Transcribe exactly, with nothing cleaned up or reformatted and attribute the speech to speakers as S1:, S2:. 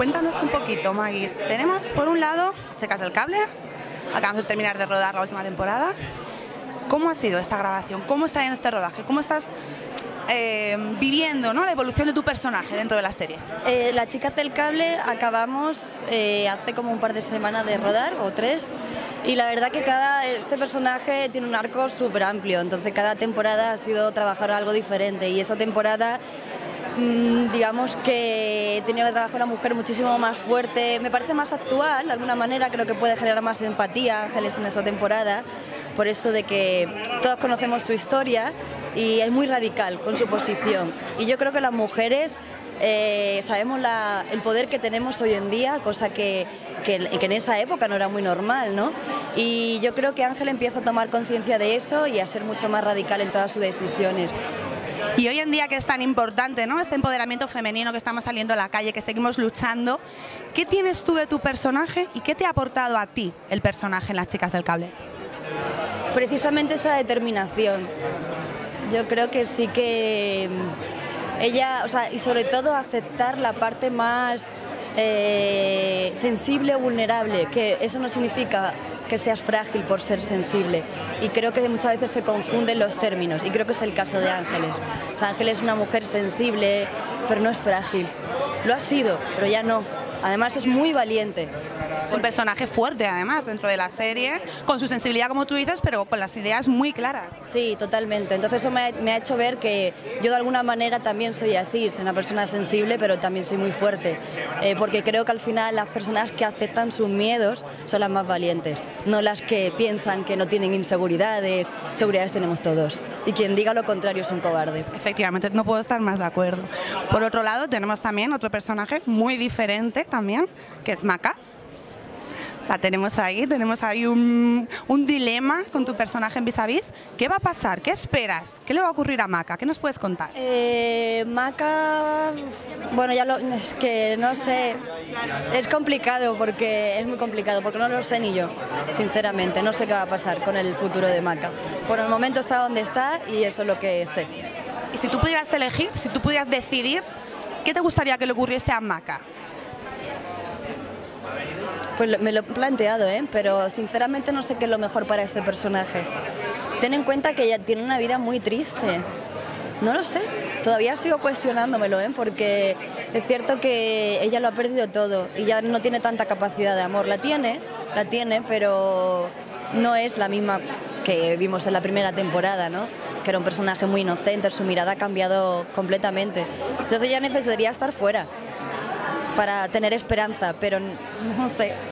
S1: Cuéntanos un poquito, Maguis. Tenemos por un lado Chicas del Cable, acabamos de terminar de rodar la última temporada. ¿Cómo ha sido esta grabación? ¿Cómo está yendo este rodaje? ¿Cómo estás eh, viviendo, ¿no?, la evolución de tu personaje dentro de la serie?
S2: Eh, la Chicas del Cable acabamos eh, hace como un par de semanas de rodar, o tres, y la verdad que cada este personaje tiene un arco súper amplio, entonces cada temporada ha sido trabajar algo diferente, y esa temporada mmm, digamos que he tenido que trabajar una mujer muchísimo más fuerte, me parece más actual, de alguna manera creo que puede generar más empatía Ángeles en esta temporada, por esto de que todos conocemos su historia y es muy radical con su posición, y yo creo que las mujeres eh, sabemos la, el poder que tenemos hoy en día, cosa que, que, que en esa época no era muy normal, ¿no? Y yo creo que Ángel empieza a tomar conciencia de eso y a ser mucho más radical en todas sus decisiones.
S1: Y hoy en día, que es tan importante, ¿no?, este empoderamiento femenino, que estamos saliendo a la calle, que seguimos luchando, ¿qué tienes tú de tu personaje y qué te ha aportado a ti el personaje en Las Chicas del Cable?
S2: Precisamente esa determinación. Yo creo que sí que ella, o sea, y sobre todo aceptar la parte más eh, sensible o vulnerable, que eso no significa que seas frágil por ser sensible, y creo que muchas veces se confunden los términos, y creo que es el caso de Ángeles. O sea, Ángeles es una mujer sensible, pero no es frágil. Lo ha sido, pero ya no. Además es muy valiente.
S1: Es un personaje fuerte, además, dentro de la serie, con su sensibilidad, como tú dices, pero con las ideas muy claras.
S2: Sí, totalmente. Entonces eso me ha, me ha hecho ver que yo de alguna manera también soy así, soy una persona sensible, pero también soy muy fuerte, eh, porque creo que al final las personas que aceptan sus miedos son las más valientes, no las que piensan que no tienen inseguridades. Seguridades tenemos todos, y quien diga lo contrario es un cobarde.
S1: Efectivamente, no puedo estar más de acuerdo. Por otro lado, tenemos también otro personaje muy diferente también, que es Maca. La tenemos ahí, tenemos ahí un, un dilema con tu personaje en Vis a Vis. ¿Qué va a pasar? ¿Qué esperas? ¿Qué le va a ocurrir a Maca? ¿Qué nos puedes contar?
S2: Eh, Maca, bueno, ya lo, es que no sé, es complicado, porque es muy complicado, porque no lo sé ni yo, sinceramente, no sé qué va a pasar con el futuro de Maca. Por el momento está donde está y eso es lo que sé.
S1: Y si tú pudieras elegir, si tú pudieras decidir, ¿qué te gustaría que le ocurriese a Maca?
S2: Pues me lo he planteado, ¿eh? Pero sinceramente no sé qué es lo mejor para este personaje. Ten en cuenta que ella tiene una vida muy triste. No lo sé, todavía sigo cuestionándomelo, ¿eh? Porque es cierto que ella lo ha perdido todo y ya no tiene tanta capacidad de amor. La tiene, la tiene, pero no es la misma que vimos en la primera temporada, ¿no? Que era un personaje muy inocente, su mirada ha cambiado completamente. Entonces ella necesitaría estar fuera para tener esperanza, pero no sé.